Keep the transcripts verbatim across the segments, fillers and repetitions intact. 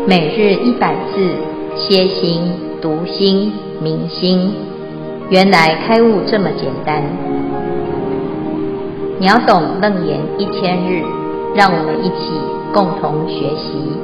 每日一百字，歇心、读心、明心，原来开悟这么简单。秒懂楞严一千日，让我们一起共同学习。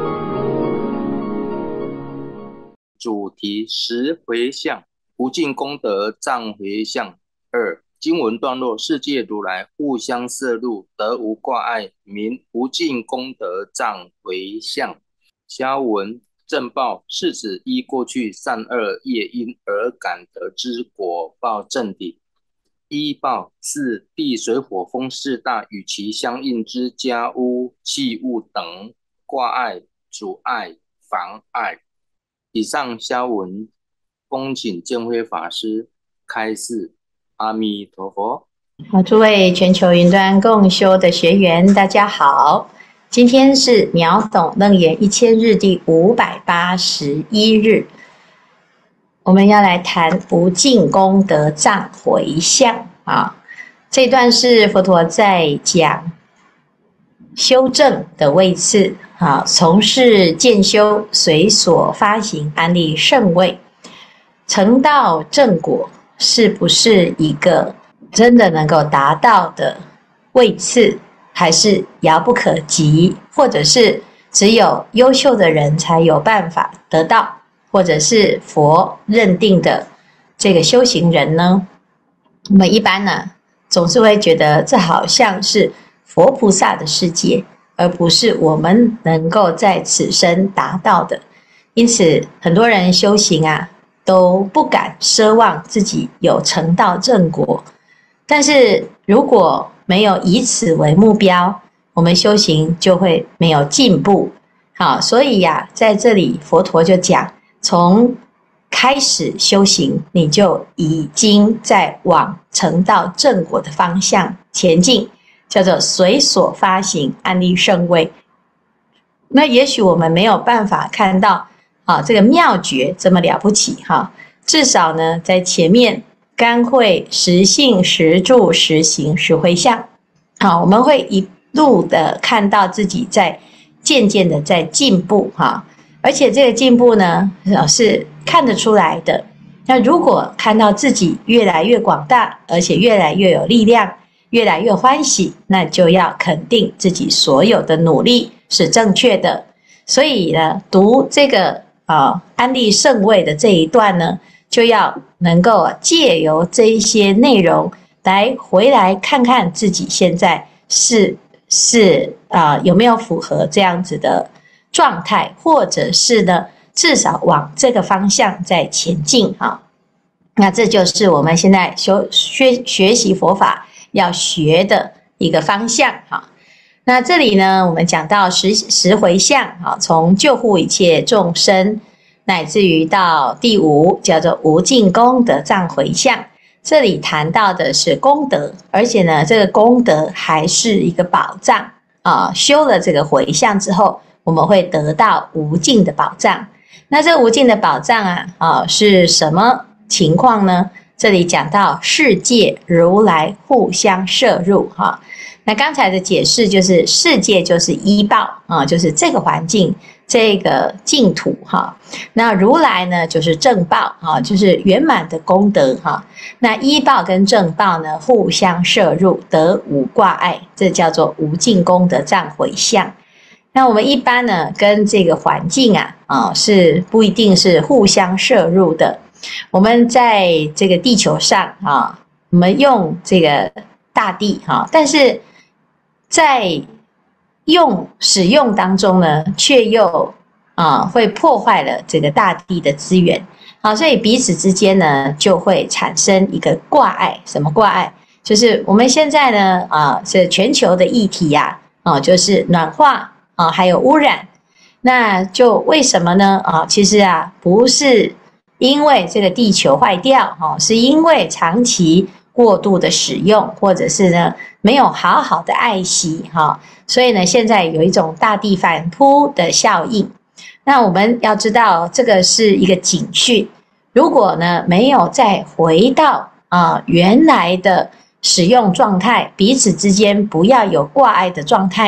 主题十回向，无尽功德藏回向。二、经文段落：世界如来互相摄入，得无挂碍，名无尽功德藏回向。下文正报是指依过去善恶业因而感得之果报正理。依报是地水火风四大与其相应之家屋器物等挂碍、阻碍、妨碍。以上下文恭请建辉法师开示。阿弥陀佛。 好，诸位全球云端共修的学员，大家好。今天是秒懂楞严一千日第五百八十一日，我们要来谈无尽功德藏回向啊。这段是佛陀在讲修正的位次啊，从事渐修，随所发行安立圣位，成道正果。是不是一个真的能够达到的位次，还是遥不可及，或者是只有优秀的人才有办法得到，或者是佛认定的这个修行人呢？我们一般呢总是会觉得这好像是佛菩萨的世界，而不是我们能够在此生达到的。因此很多人修行啊都不敢奢望自己有成道正果，但是如果没有以此为目标，我们修行就会没有进步。好，所以呀、啊，在这里佛陀就讲，从开始修行，你就已经在往成道正果的方向前进，叫做随所发行安立圣位。那也许我们没有办法看到啊，这个妙诀这么了不起哈！至少呢，在前面甘会实信、实住、实行、实回向，好，我们会一路的看到自己在渐渐的在进步哈，而且这个进步呢是看得出来的。那如果看到自己越来越广大，而且越来越有力量，越来越欢喜，那就要肯定自己所有的努力是正确的。所以呢，读这个啊，安立圣位的这一段呢，就要能够借由这一些内容来回来看看自己现在是是啊、呃、有没有符合这样子的状态，或者是呢至少往这个方向在前进啊。那这就是我们现在修学学习佛法要学的一个方向哈。那这里呢，我们讲到十十回向啊，从救护一切众生，乃至于到第五叫做无尽功德藏回向。这里谈到的是功德，而且呢，这个功德还是一个宝藏啊。修了这个回向之后，我们会得到无尽的宝藏。那这无尽的宝藏啊，啊是什么情况呢？这里讲到世界如来互相摄入哈。那刚才的解释就是世界就是依报啊，就是这个环境这个净土哈。那如来呢就是正报啊，就是圆满的功德哈。那依报跟正报呢互相摄入，得无挂碍，这叫做无尽功德藏回向。那我们一般呢跟这个环境啊啊是不一定是互相摄入的。我们在这个地球上啊，我们用这个大地哈，但是在用使用当中呢，却又啊会破坏了这个大地的资源，好，所以彼此之间呢就会产生一个挂碍。什么挂碍？就是我们现在呢啊，是全球的议题呀、啊，啊，就是暖化啊，还有污染。那就为什么呢？啊，其实啊，不是因为这个地球坏掉，哈、啊，是因为长期过度的使用，或者是呢没有好好的爱惜哈，所以呢现在有一种大地反扑的效应。那我们要知道这个是一个警讯，如果呢没有再回到啊原来的使用状态，彼此之间不要有挂碍的状态呢，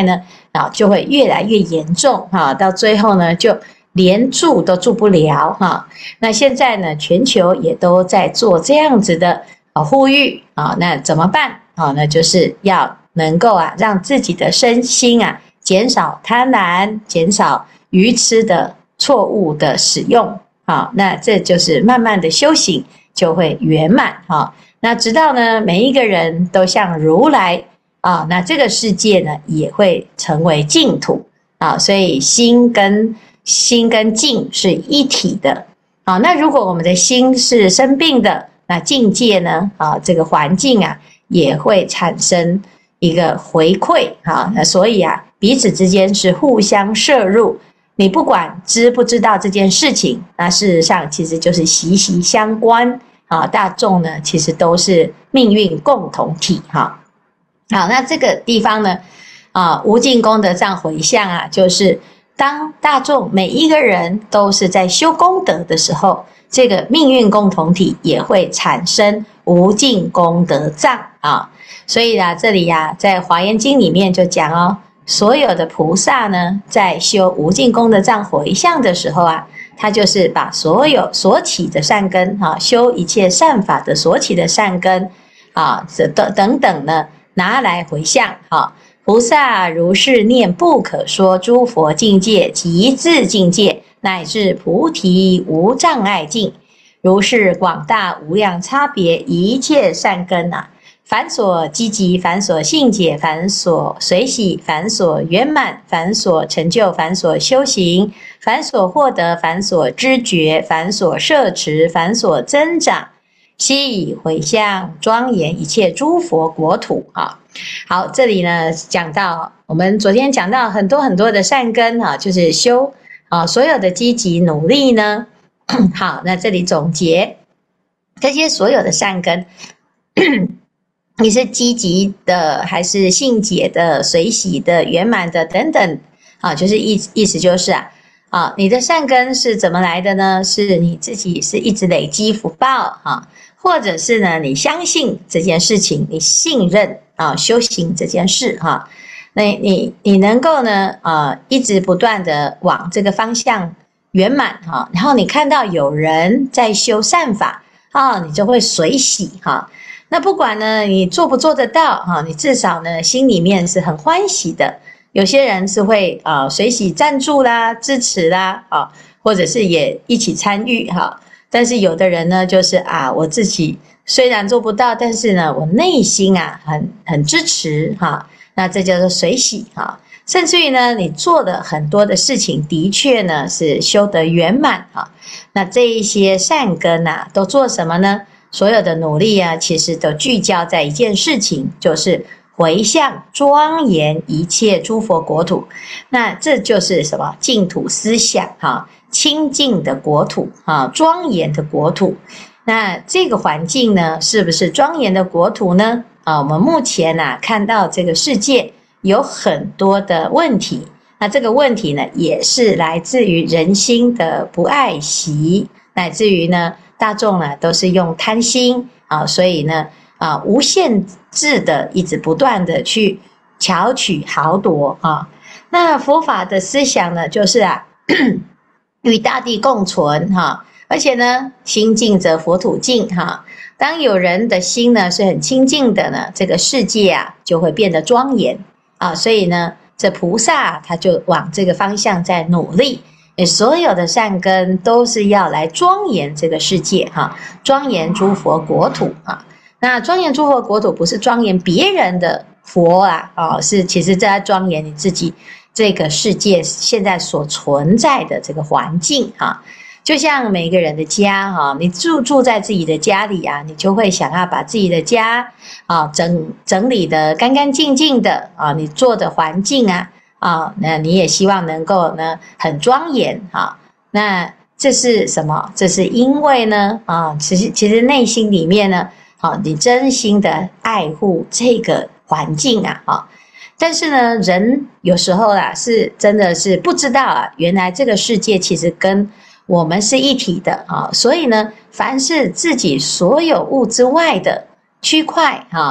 啊，就会越来越严重哈，到最后呢，就连住都住不了哈。那现在呢，全球也都在做这样子的啊呼吁啊，那怎么办啊？那就是要能够啊，让自己的身心啊，减少贪婪，减少愚痴的错误的使用啊，那这就是慢慢的修行就会圆满哈。那直到呢，每一个人都像如来。啊，那这个世界呢也会成为净土啊，所以心跟心跟境是一体的啊。那如果我们的心是生病的，那境界呢啊，这个环境啊也会产生一个回馈啊。那所以啊，彼此之间是互相摄入，你不管知不知道这件事情，那事实上其实就是息息相关啊。大众呢其实都是命运共同体哈。好，那这个地方呢，啊，无尽功德藏回向啊，就是当大众每一个人都是在修功德的时候，这个命运共同体也会产生无尽功德藏啊。所以啊，这里呀、啊，在华严经里面就讲哦，所有的菩萨呢，在修无尽功德藏回向的时候啊，他就是把所有所起的善根啊，修一切善法的所起的善根啊，这等等等呢。拿来回向哈，菩萨如是念不可说诸佛境界极致境界，乃至菩提无障碍境，如是广大无量差别一切善根啊，凡所积集，凡所信解，凡所随喜，凡所圆满，凡所成就，凡所修行，凡所获得，凡所知觉，凡所摄持，凡所增长。悉以回向庄严一切诸佛国土啊。好，这里呢讲到我们昨天讲到很多很多的善根啊，就是修啊所有的积极努力呢。好，那这里总结这些所有的善根，你是积极的还是信解的、随喜的、圆满的等等啊，就是意意思就是啊。啊，你的善根是怎么来的呢？是你自己是一直累积福报啊，或者是呢，你相信这件事情，你信任啊，修行这件事哈、啊，那你你能够呢啊，一直不断的往这个方向圆满哈、啊，然后你看到有人在修善法啊，你就会随喜哈、啊。那不管呢你做不做得到哈、啊，你至少呢心里面是很欢喜的。有些人是会啊、呃、随喜赞助啦、支持啦啊，或者是也一起参与哈、啊。但是有的人呢，就是啊我自己虽然做不到，但是呢我内心啊很很支持哈、啊。那这叫做随喜哈、啊。甚至于呢，你做的很多的事情，的确呢是修得圆满哈、啊。那这一些善根啊，都做什么呢？所有的努力啊，其实都聚焦在一件事情，就是回向庄严一切诸佛国土，那这就是什么净土思想哈，清净的国土啊，庄严的国土。那这个环境呢，是不是庄严的国土呢？啊，我们目前啊看到这个世界有很多的问题，那这个问题呢，也是来自于人心的不爱惜，乃至于呢大众呢都是用贪心啊，所以呢。啊，无限制的一直不断的去巧取豪夺啊。那佛法的思想呢，就是啊，与大地共存哈、啊，而且呢，心净则佛土净哈、啊。当有人的心呢是很清净的呢，这个世界啊就会变得庄严啊。所以呢，这菩萨他就往这个方向在努力。所有的善根都是要来庄严这个世界哈、啊，庄严诸佛国土啊。那庄严诸佛国土不是庄严别人的佛啊，哦，是其实在庄严你自己这个世界现在所存在的这个环境哈、啊。就像每个人的家哈、啊，你住住在自己的家里啊，你就会想要把自己的家啊整整理得干干净净的啊，你做的环境啊啊，那你也希望能够呢很庄严哈。那这是什么？这是因为呢啊，其实其实内心里面呢。好，你真心的爱护这个环境啊，哈，但是呢，人有时候啦，是真的是不知道啊，原来这个世界其实跟我们是一体的啊，所以呢，凡是自己所有物之外的区块哈，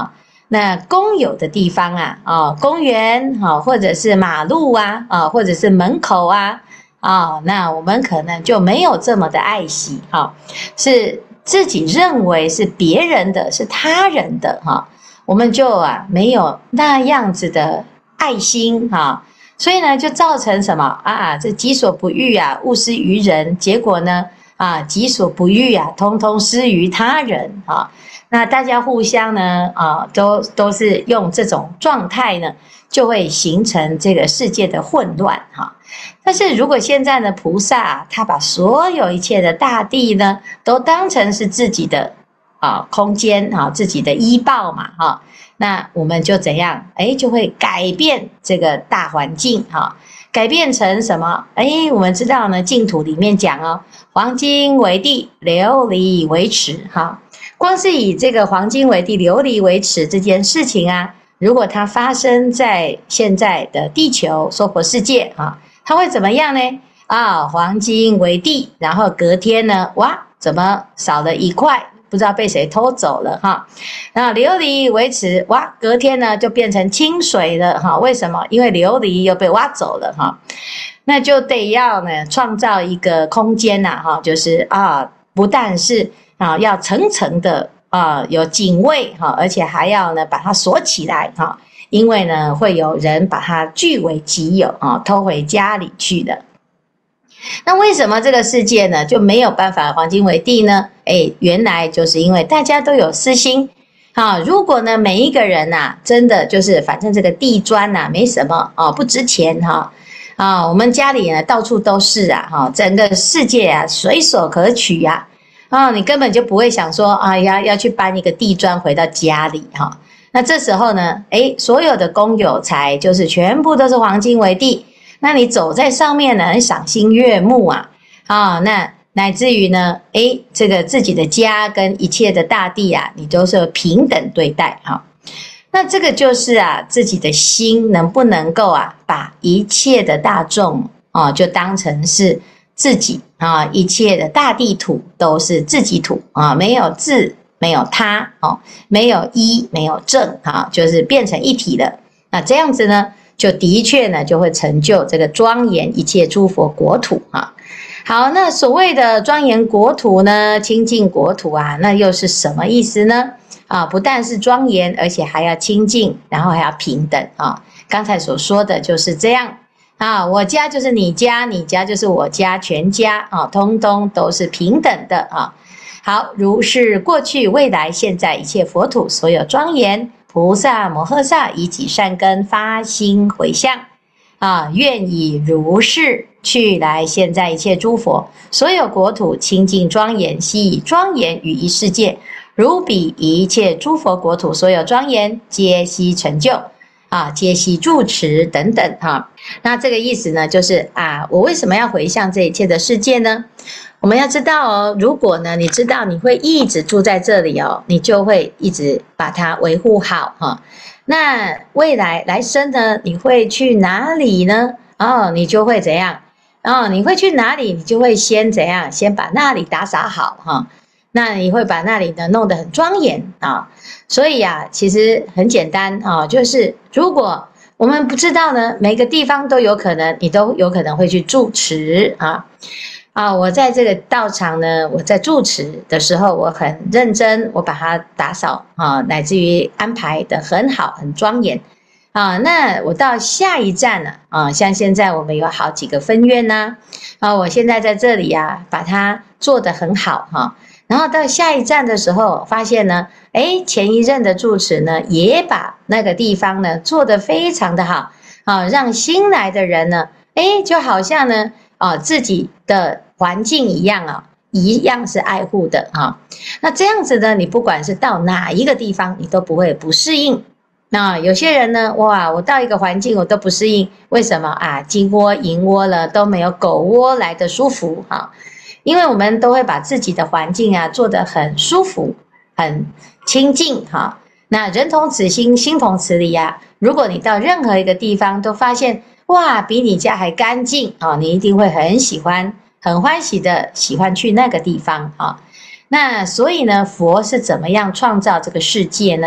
那公有的地方啊，哦，公园啊，或者是马路啊，啊，或者是门口啊，啊，那我们可能就没有这么的爱惜哈，是自己认为是别人的，是他人的哈，我们就啊没有那样子的爱心哈，所以呢，就造成什么啊？这己所不欲啊，勿施于人，结果呢，啊，己所不欲啊，通通施于他人啊。那大家互相呢，啊，都都是用这种状态呢，就会形成这个世界的混乱哈。但是如果现在呢，菩萨他把所有一切的大地呢，都当成是自己的啊空间啊，自己的依报嘛哈，那我们就怎样？哎，就会改变这个大环境哈，改变成什么？哎，我们知道呢，净土里面讲哦，黄金为地，琉璃为池哈。光是以这个黄金为地，琉璃为池这件事情啊，如果它发生在现在的地球娑婆世界啊，它会怎么样呢？啊，黄金为地，然后隔天呢，哇，怎么少了一块？不知道被谁偷走了哈。那琉璃为池，哇，隔天呢就变成清水了哈。为什么？因为琉璃又被挖走了哈。那就得要呢创造一个空间呐哈，就是啊，不但是啊，要层层的啊有警卫哈，而且还要呢把它锁起来哈，因为呢会有人把它据为己有啊，偷回家里去的。那为什么这个世界呢就没有办法黄金为地呢？哎，原来就是因为大家都有私心啊。如果呢每一个人呐、啊，真的就是反正这个地砖呐、啊、没什么啊，不值钱哈。啊，我们家里呢到处都是啊，哈，整个世界啊随手可取呀、啊，啊，你根本就不会想说啊，要要去搬一个地砖回到家里哈、啊。那这时候呢，哎，所有的公有财就是全部都是黄金为地，那你走在上面呢，很赏心悦目啊，啊，那乃至于呢，哎，这个自己的家跟一切的大地啊，你都是平等对待哈。啊那这个就是啊，自己的心能不能够啊，把一切的大众啊，就当成是自己啊，一切的大地土都是自己土啊，没有自，没有他哦，没有一，没有正啊，就是变成一体的。那这样子呢，就的确呢，就会成就这个庄严一切诸佛国土啊。好，那所谓的庄严国土呢，清净国土啊，那又是什么意思呢？啊，不但是庄严，而且还要清净，然后还要平等啊。刚才所说的就是这样啊，我家就是你家，你家就是我家，全家啊，通通都是平等的啊。好，如是过去、未来、现在一切佛土所有庄严，菩萨摩诃萨以己善根发心回向啊，愿以如是去来现在一切诸佛所有国土清净庄严，悉以庄严于一世界。如彼一切诸佛国土所有庄严，皆悉成就啊，皆悉住持等等哈、啊。那这个意思呢，就是啊，我为什么要回向这一切的世界呢？我们要知道哦，如果呢，你知道你会一直住在这里哦，你就会一直把它维护好哈、啊。那未来来生呢，你会去哪里呢？哦，你就会怎样？哦，你会去哪里？你就会先怎样？先把那里打扫好哈。啊那你会把那里呢弄得很庄严啊，所以啊，其实很简单啊，就是如果我们不知道呢，每个地方都有可能，你都有可能会去住持啊啊！我在这个道场呢，我在住持的时候，我很认真，我把它打扫啊，乃至于安排得很好，很庄严啊。那我到下一站呢啊，像现在我们有好几个分院呢啊，我现在在这里呀、啊，把它做得很好哈。啊然后到下一站的时候，发现呢，哎，前一任的住持呢，也把那个地方呢做得非常的好啊，让新来的人呢，哎，就好像呢，啊，自己的环境一样啊，一样是爱护的啊。那这样子呢，你不管是到哪一个地方，你都不会不适应。那有些人呢，哇，我到一个环境我都不适应，为什么啊？金窝银窝了都没有狗窝来的舒服哈。因为我们都会把自己的环境啊做得很舒服、很清净哈。那人同此心，心同此理呀、啊。如果你到任何一个地方都发现哇，比你家还干净啊，你一定会很喜欢、很欢喜的喜欢去那个地方啊。那所以呢，佛是怎么样创造这个世界呢？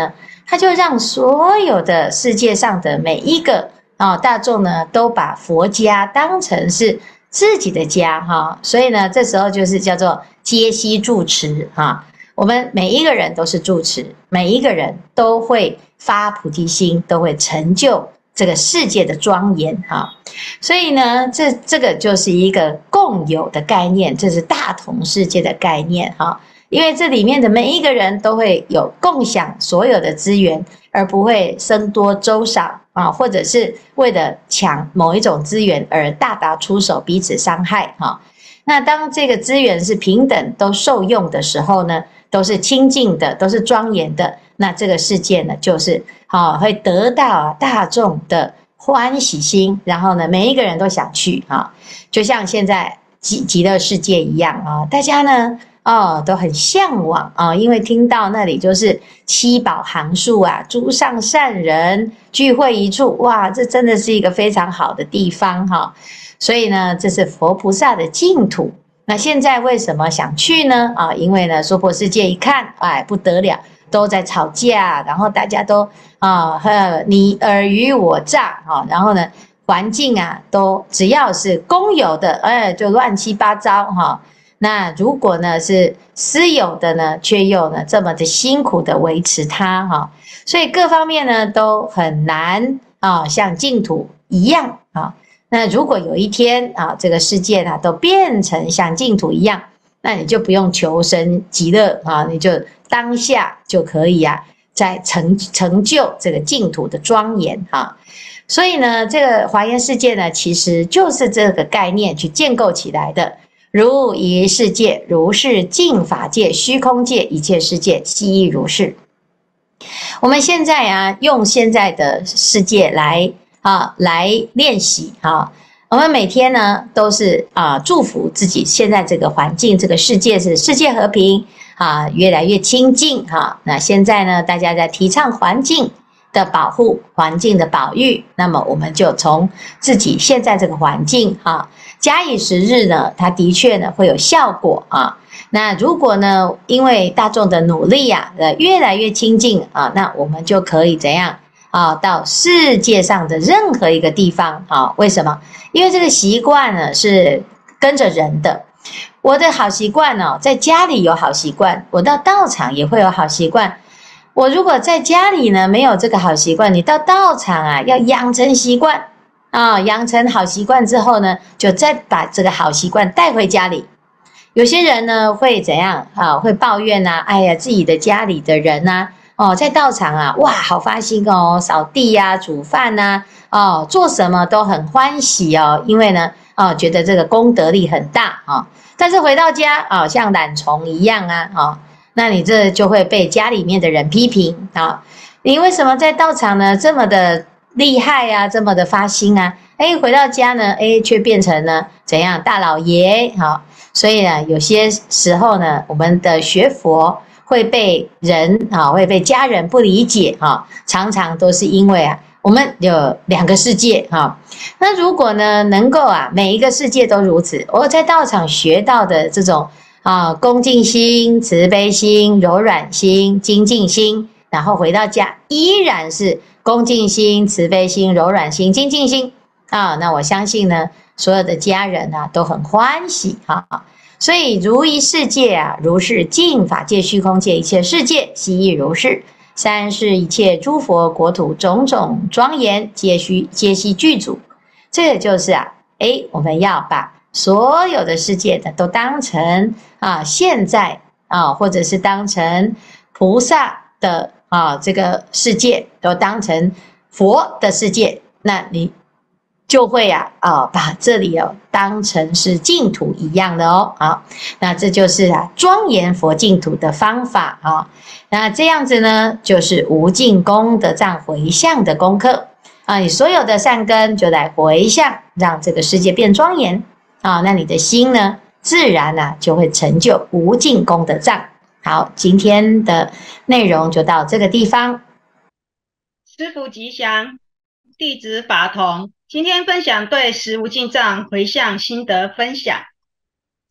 他就让所有的世界上的每一个啊大众呢，都把佛家当成是自己的家哈，所以呢，这时候就是叫做皆悉住持哈。我们每一个人都是住持，每一个人都会发菩提心，都会成就这个世界的庄严哈。所以呢，这这个就是一个共有的概念，这是大同世界的概念哈。因为这里面的每一个人都会有共享所有的资源，而不会僧多粥少啊，或者是为了抢某一种资源而大打出手，彼此伤害哈。那当这个资源是平等都受用的时候呢，都是清净的，都是庄严的，那这个世界呢，就是啊会得到大众的欢喜心，然后呢，每一个人都想去啊，就像现在极极乐世界一样啊，大家呢。哦，都很向往啊、哦，因为听到那里就是七宝行树啊，诸上善人聚会一处，哇，这真的是一个非常好的地方哈、哦。所以呢，这是佛菩萨的净土。那现在为什么想去呢？啊，因为呢，娑婆世界一看，哎，不得了，都在吵架，然后大家都啊，呵，你尔虞我诈哈，然后呢，环境啊，都只要是公有的，哎，就乱七八糟哈。那如果呢是私有的呢，却又呢这么的辛苦的维持它哈，所以各方面呢都很难啊，像净土一样啊。那如果有一天啊，这个世界呢都变成像净土一样，那你就不用求生极乐啊，你就当下就可以啊，在成成就这个净土的庄严哈。所以呢，这个华严世界呢，其实就是这个概念去建构起来的。如一世界，如是净法界、虚空界一切世界，悉亦如是。我们现在啊，用现在的世界来啊来练习啊。我们每天呢都是啊祝福自己现在这个环境，这个世界是世界和平啊，越来越清净哈、啊。那现在呢，大家在提倡环境的保护、环境的保育，那么我们就从自己现在这个环境啊。假以时日呢，它的确呢会有效果啊。那如果呢，因为大众的努力呀、啊，呃，越来越亲近啊，那我们就可以怎样啊？到世界上的任何一个地方啊？为什么？因为这个习惯呢是跟着人的。我的好习惯呢、哦，在家里有好习惯，我到道场也会有好习惯。我如果在家里呢没有这个好习惯，你到道场啊要养成习惯。啊，养成好习惯之后呢，就再把这个好习惯带回家里。有些人呢会怎样啊？会抱怨呐、啊，哎呀，自己的家里的人呐、啊，哦，在道场啊，哇，好发心哦，扫地呀、啊，煮饭呐、啊，哦，做什么都很欢喜哦，因为呢，哦，觉得这个功德力很大啊、哦。但是回到家啊、哦，像懒虫一样啊，哦，那你这就会被家里面的人批评啊、哦。你为什么在道场呢这么的厉害啊，这么的发心啊，哎，回到家呢，哎，却变成呢怎样大老爷好，所以呢，有些时候呢，我们的学佛会被人啊，会被家人不理解啊，常常都是因为啊，我们有两个世界哈。那如果呢，能够啊，每一个世界都如此，我在道场学到的这种啊，恭敬心、慈悲心、柔软心、精进心，然后回到家依然是恭敬心、慈悲心、柔软心、精进心啊，那我相信呢，所有的家人啊都很欢喜啊。所以如一世界啊，如是净法界、虚空界一切世界，悉亦如是。三是一切诸佛国土种种庄严，皆须皆悉具足。这个就是啊，诶，我们要把所有的世界的都当成啊现在啊，或者是当成菩萨的。啊，这个世界都当成佛的世界，那你就会啊啊把这里哦当成是净土一样的哦。好，那这就是啊庄严佛净土的方法啊。那这样子呢，就是无尽功德藏回向的功课啊。你所有的善根就来回向，让这个世界变庄严啊。那你的心呢，自然啊就会成就无尽功德藏。好，今天的内容就到这个地方。 师父吉祥，弟子法同，今天分享对十无尽藏回向心得分享。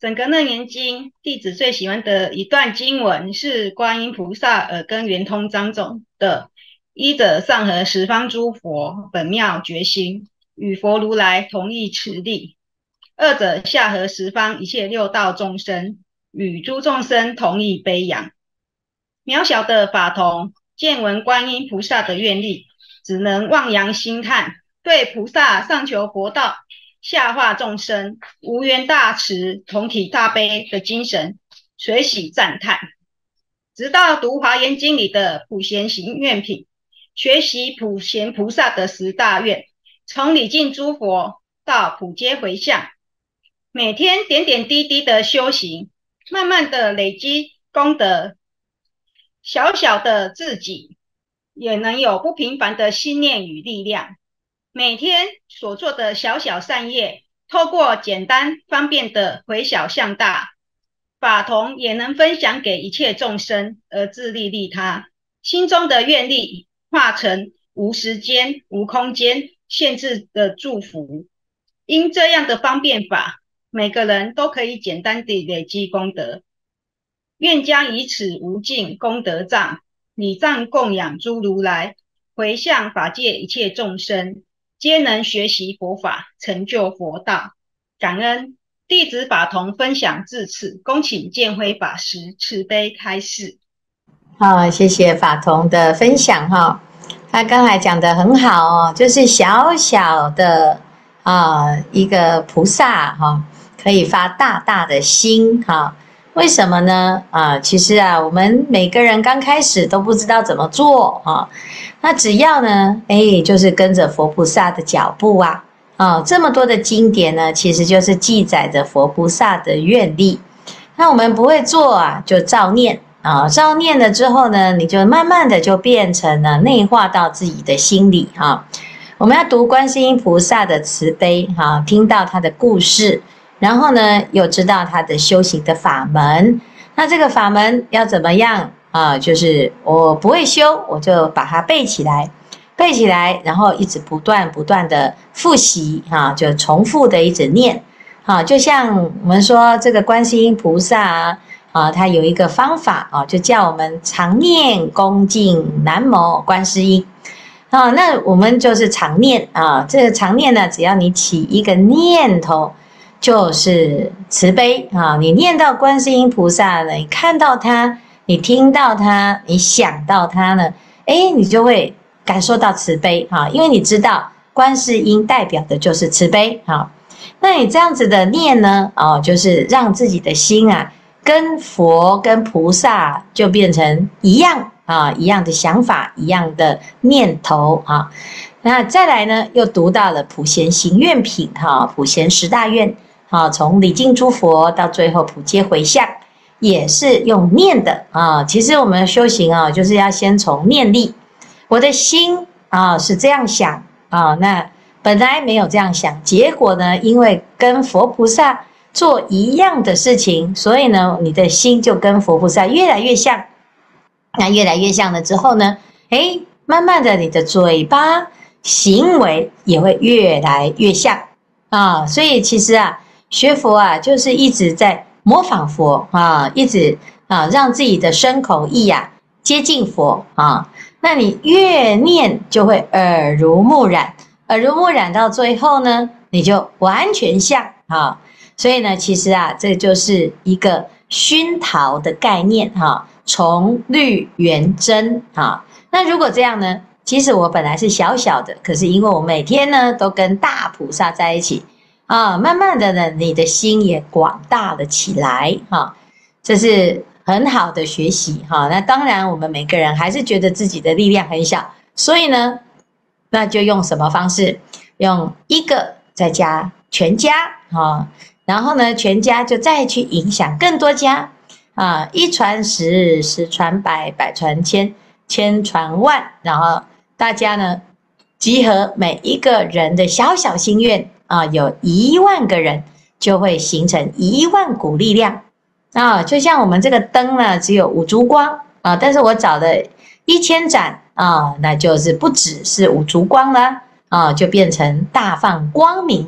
整个楞严经，弟子最喜欢的一段经文是观音菩萨耳根圆通章中的一者上合十方诸佛本妙觉心，与佛如来同一持力；二者下合十方一切六道众生，与诸众生同一悲仰。渺小的法童见闻观音菩萨的愿力，只能望洋兴叹，对菩萨上求佛道，下化众生，无缘大慈，同体大悲的精神，随喜赞叹。直到读华严经里的普贤行愿品，学习普贤菩萨的十大愿，从礼敬诸佛到普皆回向，每天点点滴滴的修行，慢慢的累积功德，小小的自己也能有不平凡的心念与力量。每天所做的小小善业，透过简单方便的回小向大，法童也能分享给一切众生，而自利利他。心中的愿力化成无时间、无空间限制的祝福。因这样的方便法，每个人都可以简单地累积功德。愿将以此无尽功德藏，礼藏供养诸如来，回向法界一切众生，皆能学习佛法，成就佛道。感恩。弟子法童分享至此，恭请建辉法师慈悲开示。 好，谢谢法童的分享哈。他刚才讲的很好哦，就是小小的啊、呃、一个菩萨哈，可以发大大的心哈。为什么呢？啊，其实啊，我们每个人刚开始都不知道怎么做哈。那只要呢，哎，就是跟着佛菩萨的脚步啊。啊、哦，这么多的经典呢，其实就是记载着佛菩萨的愿力。那我们不会做啊，就照念啊、哦，照念了之后呢，你就慢慢的就变成了内化到自己的心里哈、哦。我们要读观世音菩萨的慈悲哈、哦，听到他的故事，然后呢，又知道他的修行的法门。那这个法门要怎么样啊、呃？就是我不会修，我就把它背起来。背起来，然后一直不断不断的复习哈，就重复的一直念啊，就像我们说这个观世音菩萨啊，啊，他有一个方法啊，就叫我们常念恭敬南无观世音啊，那我们就是常念啊，这个常念呢，只要你起一个念头，就是慈悲啊，你念到观世音菩萨呢，你看到他，你听到他，你想到他呢，哎，你就会感受到慈悲哈，因为你知道观世音代表的就是慈悲哈。那你这样子的念呢，哦，就是让自己的心啊，跟佛跟菩萨就变成一样啊，一样的想法，一样的念头啊。那再来呢，又读到了普贤行愿品哈，普贤十大愿啊，从礼敬诸佛到最后普皆回向，也是用念的啊。其实我们修行啊，就是要先从念力。我的心啊是这样想啊，那本来没有这样想，结果呢，因为跟佛菩萨做一样的事情，所以呢，你的心就跟佛菩萨越来越像。那越来越像了之后呢，哎，慢慢的你的嘴巴行为也会越来越像啊。所以其实啊，学佛啊，就是一直在模仿佛啊，一直啊让自己的身口意啊接近佛啊。那你越念就会耳濡目染，耳濡目染到最后呢，你就完全像啊。所以呢，其实啊，这就是一个熏陶的概念哈，从绿圆真啊。那如果这样呢，其实我本来是小小的，可是因为我每天呢都跟大菩萨在一起啊，慢慢的呢，你的心也广大了起来哈。这是很好的学习哈，那当然我们每个人还是觉得自己的力量很小，所以呢，那就用什么方式？用一个再加全家啊，然后呢，全家就再去影响更多家啊，一传十，十传百，百传千，千传万，然后大家呢集合每一个人的小小心愿啊，有一万个人就会形成一万股力量。啊，就像我们这个灯呢，只有五烛光啊，但是我找了一千盏啊，那就是不只是五烛光了啊，就变成大放光明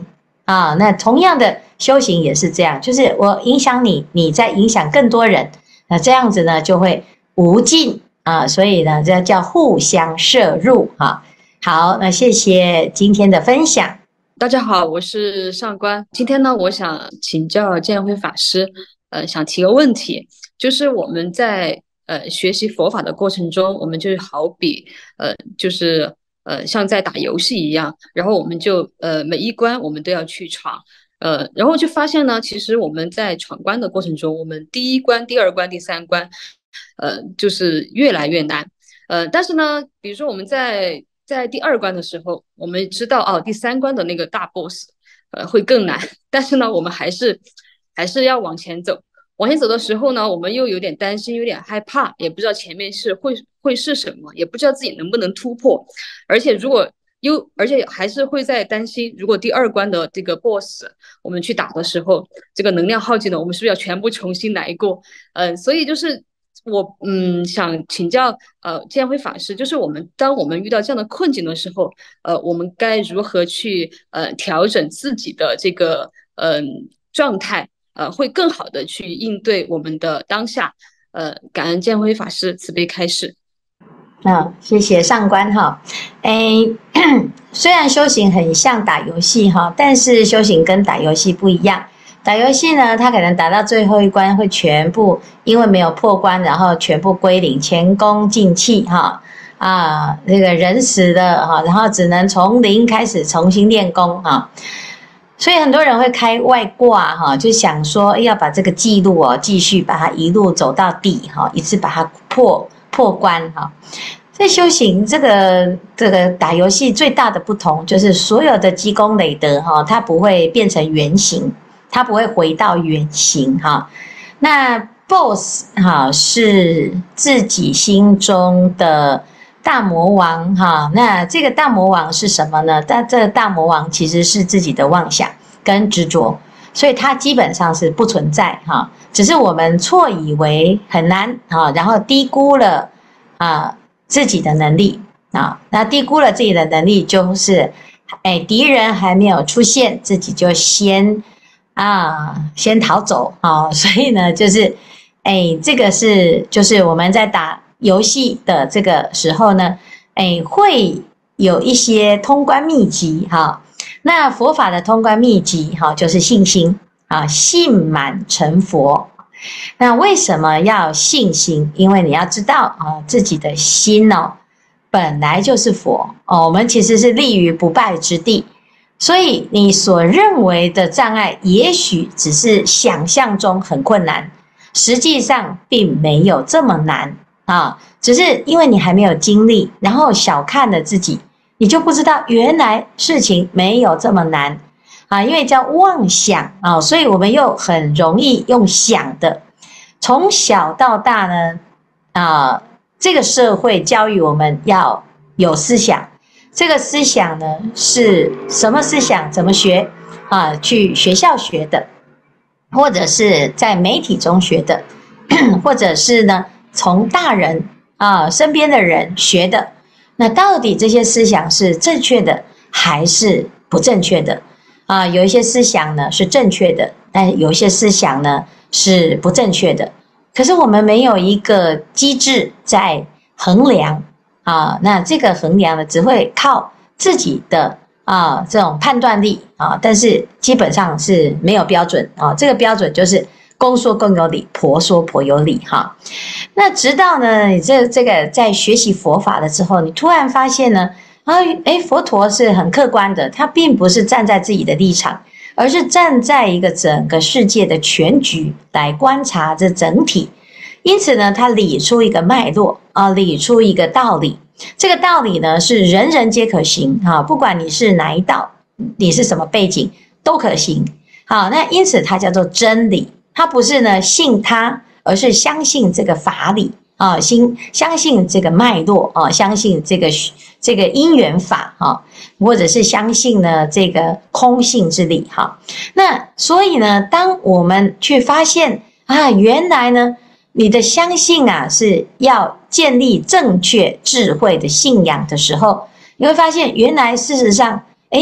啊。那同样的修行也是这样，就是我影响你，你再影响更多人，那这样子呢就会无尽啊。所以呢，这叫互相摄入哈。好，那谢谢今天的分享。 大家好，我是上官。今天呢，我想请教建辉法师，呃，想提个问题，就是我们在呃学习佛法的过程中，我们就好比呃，就是呃像在打游戏一样，然后我们就呃每一关我们都要去闯，呃，然后就发现呢，其实我们在闯关的过程中，我们第一关、第二关、第三关，呃，就是越来越难，呃，但是呢，比如说我们在在第二关的时候，我们知道哦，第三关的那个大 boss， 呃，会更难。但是呢，我们还是还是要往前走。往前走的时候呢，我们又有点担心，有点害怕，也不知道前面是会会是什么，也不知道自己能不能突破。而且如果又而且还是会在担心，如果第二关的这个 boss 我们去打的时候，这个能量耗尽了，我们是不是要全部重新来过？嗯、呃，所以就是。我嗯想请教呃建辉法师，就是我们当我们遇到这样的困境的时候，呃，我们该如何去呃调整自己的这个嗯、呃、状态，呃，会更好的去应对我们的当下。呃，感恩建辉法师慈悲开示。 啊，谢谢上官哈。诶，虽然修行很像打游戏哈，但是修行跟打游戏不一样。打游戏呢，他可能打到最后一关会全部因为没有破关，然后全部归零，前功尽弃哈啊，这个人死了哈，然后只能从零开始重新练功哈。所以很多人会开外挂哈，就想说要把这个记录哦继续把它一路走到底哈，一次把它破破关哈。在修行这个这个打游戏最大的不同就是所有的积功累德哈，它不会变成原形。它不会回到原形哈，那 boss 哈是自己心中的大魔王哈，那这个大魔王是什么呢？但这个大魔王其实是自己的妄想跟执着，所以它基本上是不存在哈，只是我们错以为很难哈，然后低估了啊自己的能力啊，那低估了自己的能力就是哎敌人还没有出现，自己就先。啊，先逃走啊、哦！所以呢，就是，哎，这个是就是我们在打游戏的这个时候呢，哎，会有一些通关秘籍哈、哦。那佛法的通关秘籍哈、哦，就是信心啊，信满成佛。那为什么要信心？因为你要知道啊，自己的心哦，本来就是佛哦，我们其实是立于不败之地。所以你所认为的障碍，也许只是想象中很困难，实际上并没有这么难啊！只是因为你还没有经历，然后小看了自己，你就不知道原来事情没有这么难啊！因为叫妄想啊，所以我们又很容易用想的。从小到大呢，啊，这个社会教育我们要有思想。这个思想呢是什么思想？怎么学啊？去学校学的，或者是在媒体中学的，或者是呢从大人啊身边的人学的。那到底这些思想是正确的还是不正确的？啊，有一些思想呢是正确的，但有一些思想呢是不正确的。可是我们没有一个机制在衡量。啊，那这个衡量呢，只会靠自己的啊这种判断力啊，但是基本上是没有标准啊。这个标准就是公说公有理，婆说婆有理哈。那直到呢，你这这个在学习佛法了之后，你突然发现呢，啊，哎，佛陀是很客观的，他并不是站在自己的立场，而是站在一个整个世界的全局来观察这整体。因此呢，他理出一个脉络啊，理出一个道理。这个道理呢，是人人皆可行啊，不管你是哪一道，你是什么背景都可行。好，那因此它叫做真理，它不是呢信它，而是相信这个法理啊，信相信这个脉络啊，相信这个这个因缘法啊，或者是相信呢这个空性之理哈。那所以呢，当我们去发现啊，原来呢。你的相信啊，是要建立正确智慧的信仰的时候，你会发现原来事实上，诶，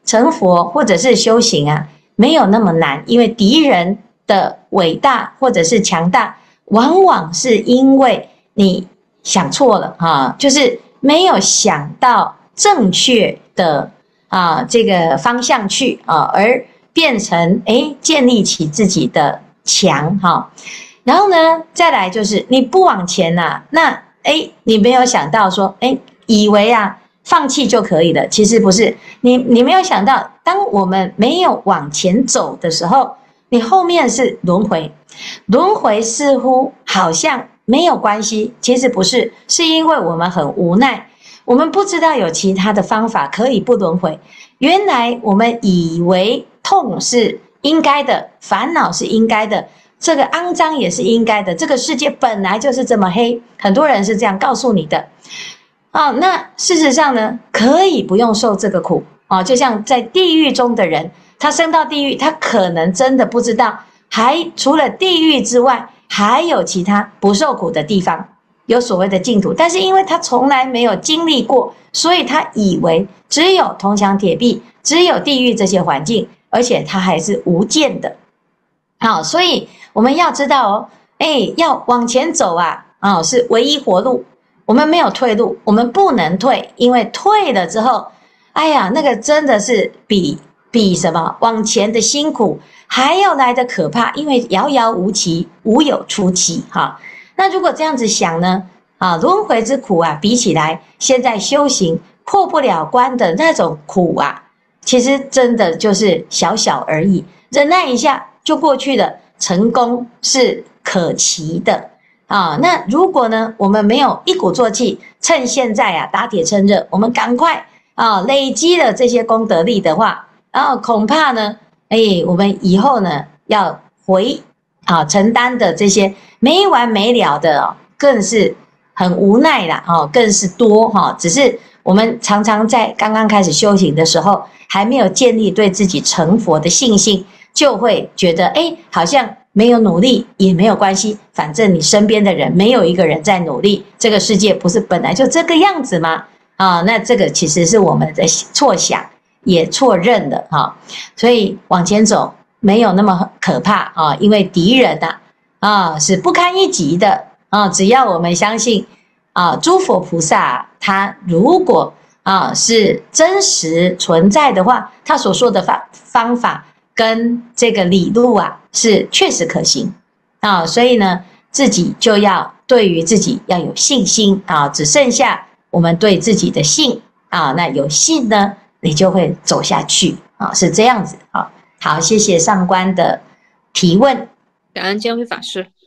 成佛或者是修行啊，没有那么难，因为敌人的伟大或者是强大，往往是因为你想错了啊，就是没有想到正确的啊这个方向去啊，而变成哎建立起自己的墙哈、啊。然后呢，再来就是你不往前呐、啊，那哎你没有想到说哎以为啊放弃就可以了，其实不是，你你没有想到，当我们没有往前走的时候，你后面是轮回，轮回似乎好像没有关系，其实不是，是因为我们很无奈，我们不知道有其他的方法可以不轮回。原来我们以为痛是应该的，烦恼是应该的，这个肮脏也是应该的，这个世界本来就是这么黑，很多人是这样告诉你的。哦，那事实上呢，可以不用受这个苦啊、哦，就像在地狱中的人，他升到地狱，他可能真的不知道，还除了地狱之外，还有其他不受苦的地方，有所谓的净土，但是因为他从来没有经历过，所以他以为只有铜墙铁壁，只有地狱这些环境，而且它还是无间的。好、哦，所以我们要知道哦，哎，要往前走啊，啊、哦，是唯一活路。我们没有退路，我们不能退，因为退了之后，哎呀，那个真的是比比什么往前的辛苦还要来的可怕，因为遥遥无期，无有出期哈。那如果这样子想呢，啊，轮回之苦啊，比起来，现在修行破不了关的那种苦啊，其实真的就是小小而已，忍耐一下就过去了，成功是可期的。啊，那如果呢，我们没有一鼓作气，趁现在啊打铁趁热，我们赶快啊累积了这些功德力的话，然后恐怕呢，哎，我们以后呢要回啊承担的这些没完没了的、哦，更是很无奈啦，哦，更是多哈、哦。只是我们常常在刚刚开始修行的时候，还没有建立对自己成佛的信心，就会觉得哎，好像没有努力也没有关系，反正你身边的人没有一个人在努力，这个世界不是本来就这个样子吗？啊，那这个其实是我们的错想，也错认了哈、啊。所以往前走没有那么可怕啊，因为敌人呐啊是不堪一击的啊。只要我们相信啊，诸佛菩萨他如果啊是真实存在的话，他所说的方方法跟这个理路啊是确实可行啊，所以呢自己就要对于自己要有信心啊，只剩下我们对自己的信啊，那有信呢，你就会走下去啊，是这样子啊。好，谢谢上官的提问， 感恩监慧法师。